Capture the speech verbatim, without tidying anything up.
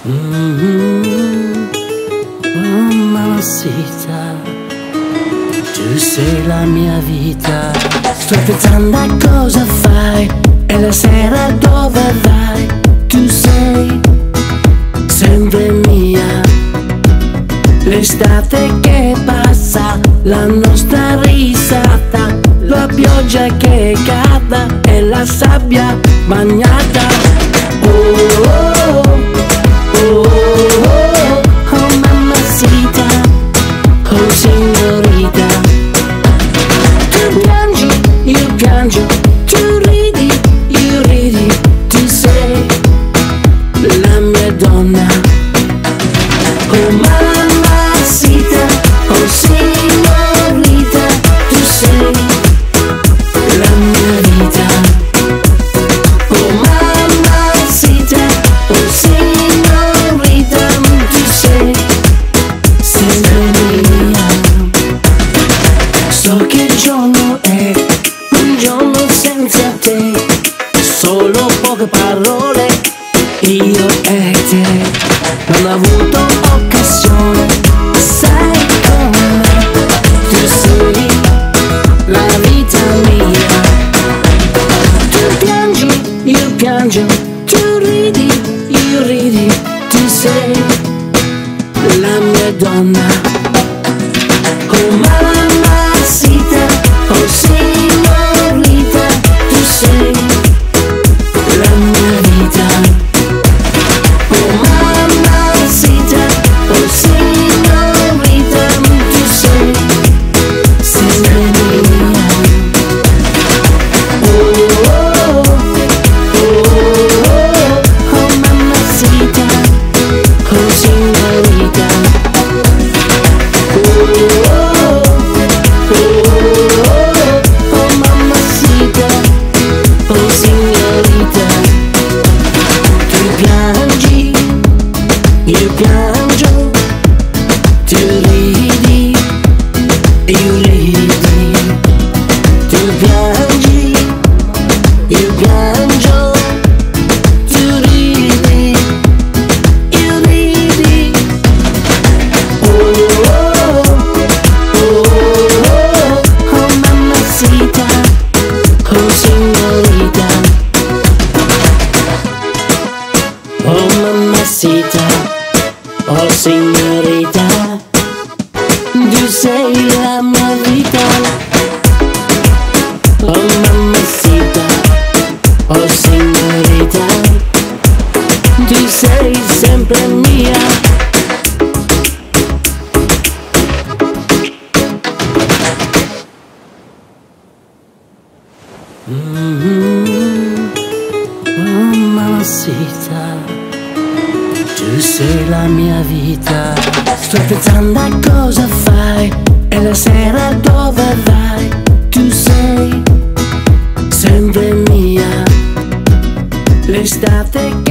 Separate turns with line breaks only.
Mm-hmm. Oh mamacita, tu sei la mia vita. Sto pensando a cosa fai e la sera dove vai. Tu sei sempre mia. L'estate che passa, la nostra risata, la pioggia che cade e la sabbia bagnata. Oh, oh, oh, oh, oh mamacita, oh signorita. Tu piangi, io piango, tu ridi, io ridi. Tu sei la mia donna. Oh mamacita, oh signorita. Tu sei la mia vita. Oh mamacita, oh signorita. Tu sei sempre mia. So che giorno è un giorno senza te, solo poche parole, io e te. Non ho avuto occasione, sai come, tu sei la vita mia. Tu piangi, io piango, tu ridi, io ridi. Tu sei la mia donna. Oh mamacita, oh signorita. Tu sei la mia vita. Oh mamacita, oh signorita. Tu sei sempre mia. Oh, oh, oh, oh, oh mamacita, oh signorita. Oh, oh, oh, oh mamacita, oh signorita. Tu piangi, io piango, tu ridi, io ridi. Tu piangi, io piango, tu ridi, io ridi. Oh, oh, oh, oh, oh mamacita, oh signorita. Oh mamacita, oh signorita. Tu sei la mia vita. Oh mamacita, oh signorita. Tu sei sempre mia. Mm-hmm. Oh mamacita, tu sei la mia vita. Sto pensando a cosa fai e la sera dove vai. Tu sei sempre mia. L'estate che